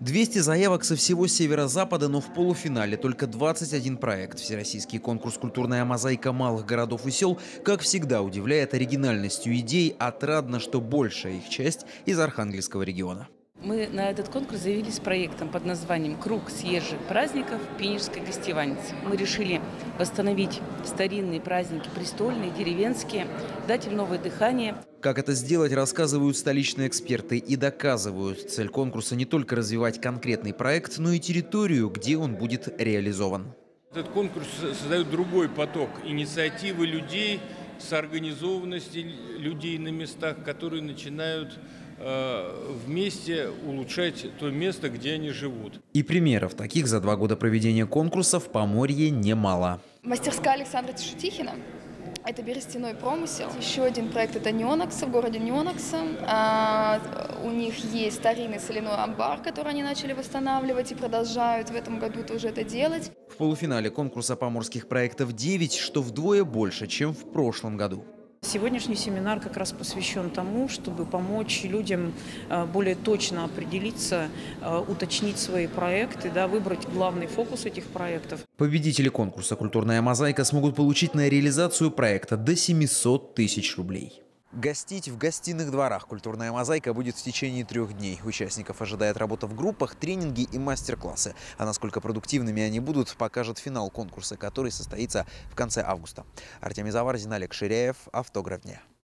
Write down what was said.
200 заявок со всего северо-запада, но в полуфинале только 21 проект. Всероссийский конкурс «Культурная мозаика малых городов и сел», как всегда, удивляет оригинальностью идей. Отрадно, что большая их часть из Архангельского региона. Мы на этот конкурс заявились с проектом под названием «Круг съезжих праздников Пинежской гостеваницы». Мы решили восстановить старинные праздники, престольные, деревенские, дать им новое дыхание. Как это сделать, рассказывают столичные эксперты и доказывают. Цель конкурса не только развивать конкретный проект, но и территорию, где он будет реализован. Этот конкурс создает другой поток инициативы людей, соорганизованности людей на местах, которые начинают вместе улучшать то место, где они живут. И примеров таких за 2 года проведения конкурса в Поморье немало. Мастерская Александра Тишутихина. Это берестяной промысел. Еще один проект – это Неонокса, в городе Неонокса. У них есть старинный соляной амбар, который они начали восстанавливать и продолжают в этом году тоже это делать. В полуфинале конкурса поморских проектов 9, что вдвое больше, чем в прошлом году. Сегодняшний семинар как раз посвящен тому, чтобы помочь людям более точно определиться, уточнить свои проекты, выбрать главный фокус этих проектов. Победители конкурса «Культурная мозаика» смогут получить на реализацию проекта до 700 тысяч рублей. Гостить в гостиных дворах «Культурная мозаика» будет в течение 3 дней. Участников ожидает работа в группах, тренинги и мастер-классы. А насколько продуктивными они будут, покажет финал конкурса, который состоится в конце августа. Артемий Заварзин, Олег Ширяев. Автограф дня.